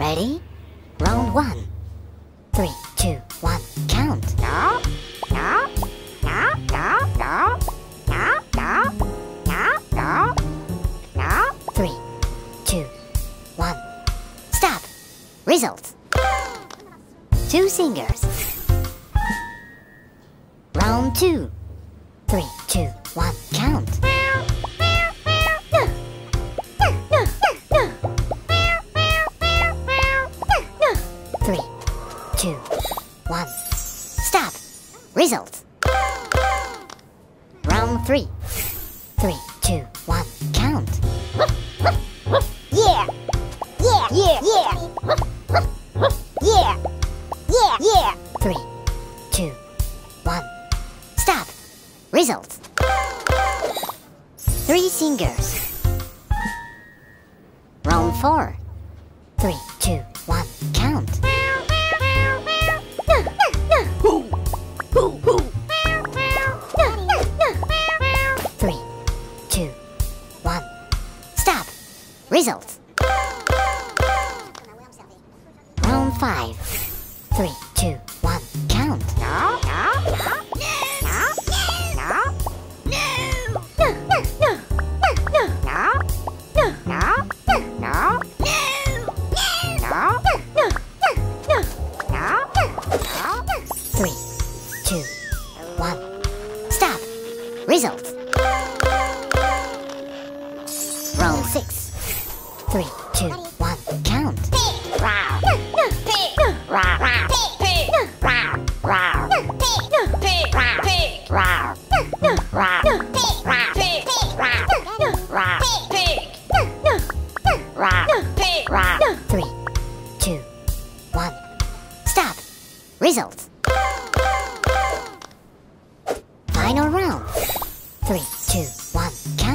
Ready? Round 1. 3, 2, 1, count. No, no, no, no, no, no, no, no, no, no. 3, 2, 1. Stop. Results. 2 singers. Round 2. 3, 2, 1, count. 3, 2, 1. Stop. Results. Round 3. 3, 2, 1, count. Yeah, yeah, yeah, yeah, yeah, yeah, yeah. 3, 2, 1. Stop. Results. 3 singers. Round 4. 3, 2, 1, count. 3, 2, 1. Stop. Results. Round 5. 3, 2, 1, count. No, no, no, no, no, no, no, no, no. 3, 2, 1. Stop. Results. Round 6. 3, 2, 1, count. Row, pig, row, row, pig, row, row, pig, row, pig, row, row, pig, row, pig, row, row, pig, row, pig, row. 3, 2, 1. Stop. Results. Final round. 3, 2, 1, count.